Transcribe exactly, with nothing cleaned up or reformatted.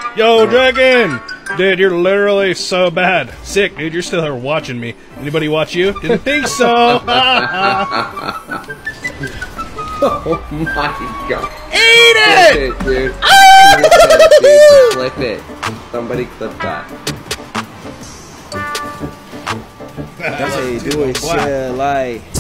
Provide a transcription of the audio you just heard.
Yo, Dragon! Dude, you're literally so bad. Sick, dude. You're still here watching me. Anybody watch you? Didn't think so. Oh my god. Eat it! Flip it, dude. Flip it, dude. Flip it. Somebody clip that. That's how you do it, shit, like.